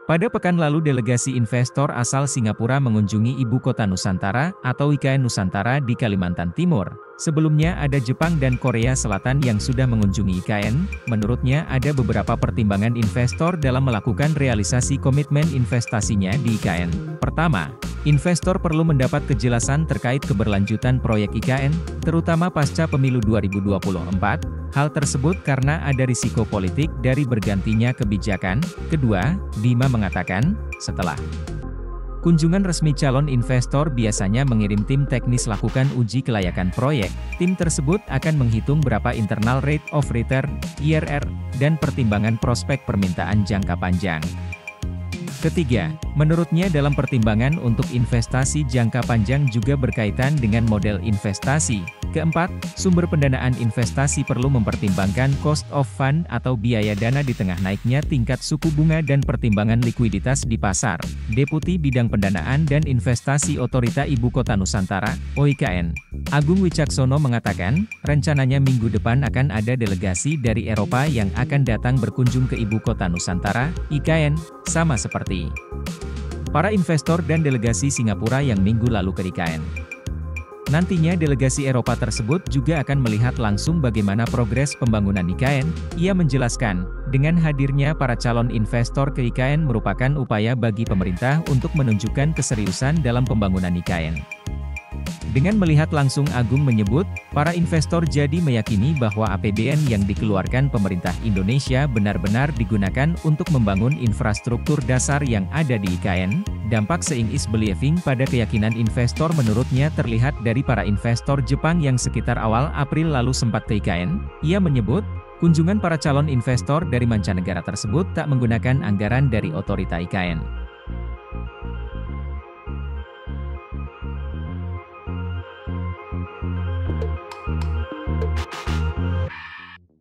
Pada pekan lalu delegasi investor asal Singapura mengunjungi Ibu Kota Nusantara atau IKN Nusantara di Kalimantan Timur. Sebelumnya ada Jepang dan Korea Selatan yang sudah mengunjungi IKN. Menurutnya ada beberapa pertimbangan investor dalam melakukan realisasi komitmen investasinya di IKN. Pertama, investor perlu mendapat kejelasan terkait keberlanjutan proyek IKN, terutama pasca pemilu 2024. Hal tersebut karena ada risiko politik dari bergantinya kebijakan. Kedua, Bima mengatakan, setelah kunjungan resmi calon investor biasanya mengirim tim teknis lakukan uji kelayakan proyek. Tim tersebut akan menghitung berapa internal rate of return, IRR, dan pertimbangan prospek permintaan jangka panjang. Ketiga, menurutnya dalam pertimbangan untuk investasi jangka panjang juga berkaitan dengan model investasi. Keempat, sumber pendanaan investasi perlu mempertimbangkan cost of fund atau biaya dana di tengah naiknya tingkat suku bunga dan pertimbangan likuiditas di pasar. Deputi Bidang Pendanaan dan Investasi Otorita Ibu Kota Nusantara, OIKN, Agung Wicaksono mengatakan, rencananya minggu depan akan ada delegasi dari Eropa yang akan datang berkunjung ke Ibu Kota Nusantara, IKN, sama seperti para investor dan delegasi Singapura yang minggu lalu ke IKN. Nantinya delegasi Eropa tersebut juga akan melihat langsung bagaimana progres pembangunan IKN. Ia menjelaskan, dengan hadirnya para calon investor ke IKN merupakan upaya bagi pemerintah untuk menunjukkan keseriusan dalam pembangunan IKN. Dengan melihat langsung, Agung menyebut, para investor jadi meyakini bahwa APBN yang dikeluarkan pemerintah Indonesia benar-benar digunakan untuk membangun infrastruktur dasar yang ada di IKN. Dampak seeing is believing pada keyakinan investor menurutnya terlihat dari para investor Jepang yang sekitar awal April lalu sempat ke IKN. Ia menyebut, kunjungan para calon investor dari mancanegara tersebut tak menggunakan anggaran dari otorita IKN.